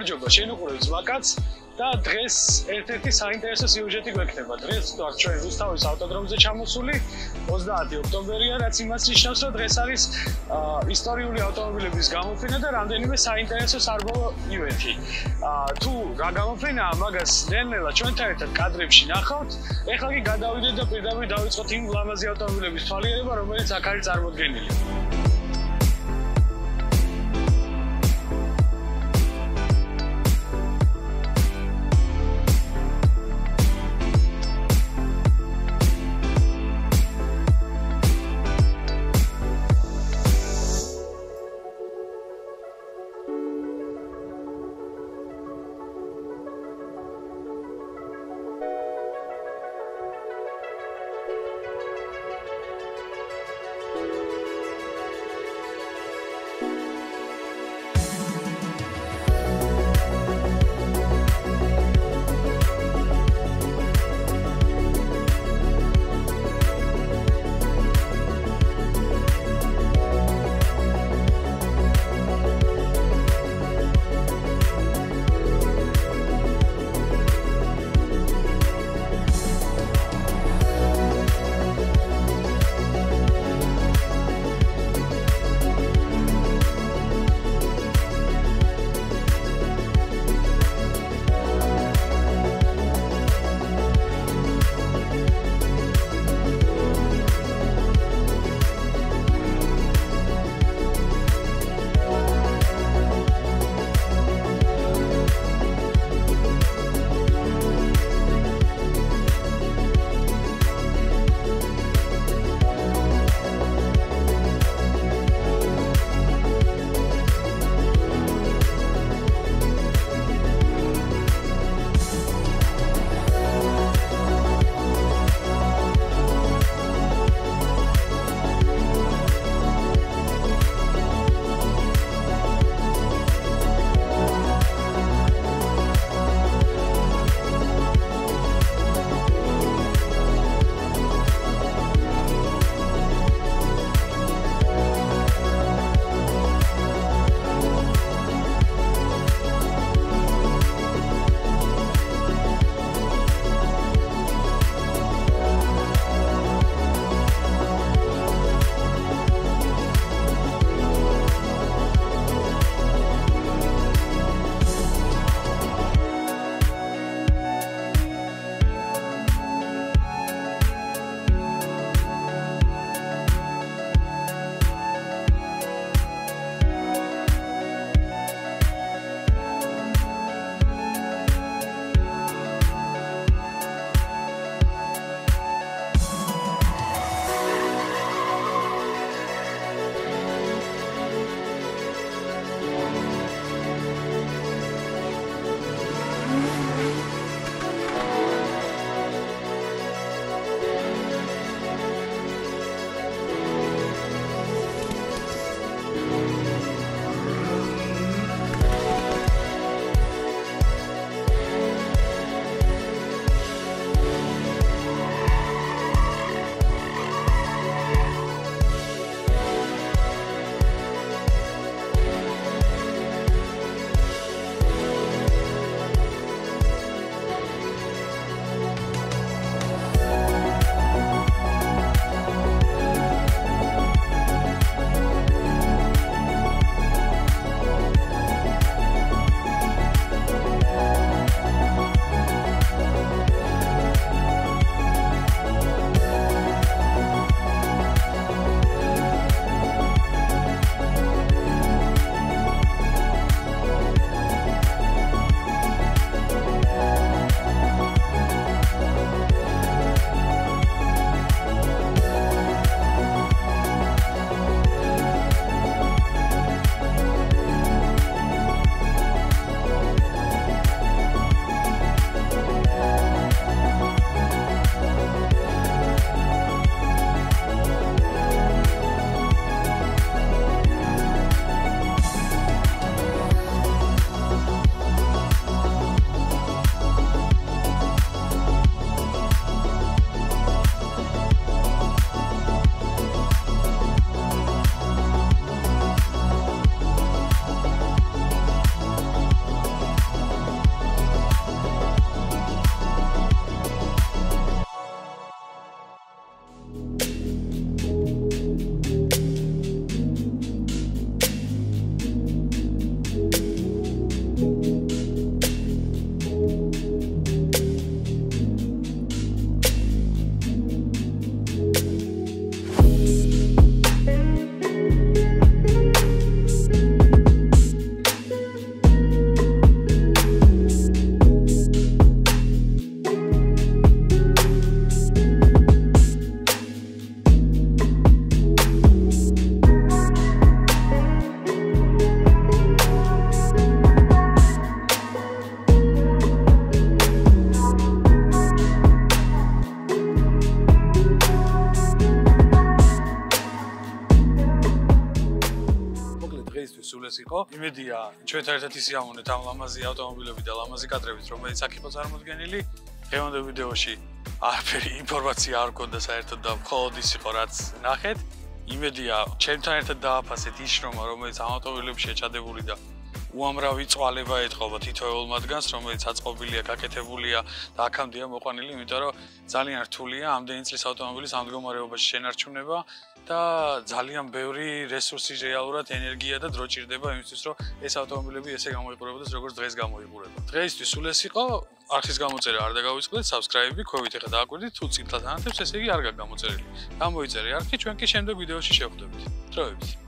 გამარჯობა, შენ უყურებ ძმაკაც და დღეს ერთ-ერთი საინტერესო სიუჟეტი გვექნება. დღეს ვთქვათ ჩვენ რუსთავის ავტოდრომზე ჩამოსული 30 ოქტომბერია, რაც იმას ნიშნავს, რომ დღეს არის ისტორიული ავტომობილების გამოფენა და რამდენიმე საინტერესო სარბოლო ივენთი. თუ რა გამოფენაა, მაგას ნელ-ნელა ჩვენთან ერთად კადრებში ნახავთ. ეხლა კი გადავიდეთ და პირდაპირ დავიწყოთ იმ ლამაზი ავტომობილების თვალიერება, რომელიც აქ არის წარმოდგენილი. იყო. იმედია, ჩვენთან ერთად ისიამოვნეთ ამ ლამაზი ავტომობილები და ლამაზი კადრებით, რომელიც აქ იყო წარმოდგენილი. დღევანდელ ვიდეოში არაფერი ინფორმაცია არ გქონდა საერთოდ და მხოლოდ ის იყო, რაც ნახეთ. იმედია, ჩემთან ერთად დააფასეთ ის შრომა, რომელიც ამ ავტომობილებში შეჩადებული და უამრავი წვალება ეთყობა თითოეულ მათგანს, რომელიც აწყობილია, გაკეთებულია და აქამდეა მოყვანილი, იმიტომ რომ ძალიან რთულია ამდენი წლის ავტომობილის ამ მდგომარეობაში შენარჩუნება და ძალიან ბევრი რესურსი რეალურად ენერგია და დრო ჭირდება იმისთვის, რომ ეს ავტომობილები ესე გამოიყურებოდეს, როგორც დღეს გამოიყურება. დღეისთვის სულ ეს იყო. არხის გამოწერა არ დაგავიწყდეთ, subscribe-ი, ქვევით ახლა დააკვირდით, თუ წილთან ანათებს, ესე იგი არ გაქვს გამოწერილი. გამოიწერე არხი, ჩვენ კი შემდეგ ვიდეოში შევხვდებით. დროებით.